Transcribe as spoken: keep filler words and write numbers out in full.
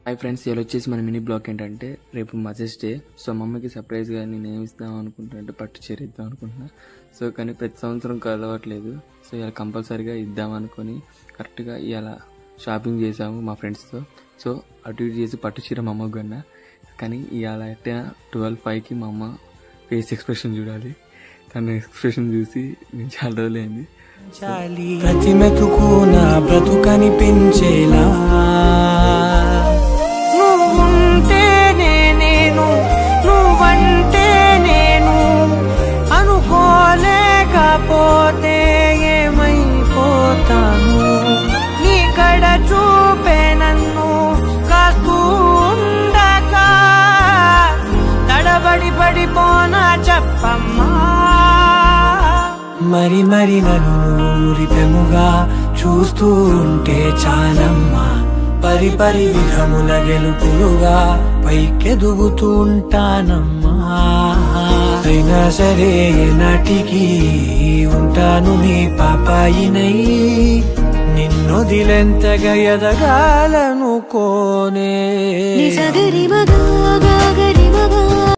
Hi friends, ఇలా వచ్చేసి మన మినీ బ్లాగ్ ఏంటంటే రేపు మదర్స్ డే. సో మమ్మీకి సర్ప్రైజ్గా నేను ఏమి ఇద్దాం అనుకుంటున్నా అంటే పట్టు చీర ఇద్దాం అనుకుంటున్నా. సో కానీ ప్రతి సంవత్సరం కలవట్లేదు. సో ఇలా కంపల్సరీగా ఇద్దాం అనుకొని కరెక్ట్గా ఇలా షాపింగ్ చేసాము మా ఫ్రెండ్స్తో. సో అటు ఇటు చేసి పట్టు చీర మా అమ్మకు కొన్నా. కానీ ఇవాళ ఎట్లా ట్వెల్వ్ ఫైవ్కి మా అమ్మ ఫేస్ ఎక్స్ప్రెషన్ చూడాలి. తన ఎక్స్ప్రెషన్ చూసి నేను చాలా రోజులైంది. ప్రతి మెతుకు నా బ్రతుకని పెంచేలా నువ్వుంటేనే నేను, నువ్వంటే నేను, అనుకోలేకపోతే ఏమైపోతాను. నీ కడ చూపే నన్ను కాస్తూ ఉండక తడబడి పడిపోనా చెప్పమ్మా. మరి మరి నన్ను ఊరిపెముగా చూస్తూ ఉంటే చాలమ్మా. పరి పరి విధముల గెలుపులుగా పైకెదుగుతూ ఉంటానమ్మా. అయినా సరే నాటికి ఉంటాను నీ పాపాయినై. నిన్నొదిలెంతగా ఎదగాలనుకోనే.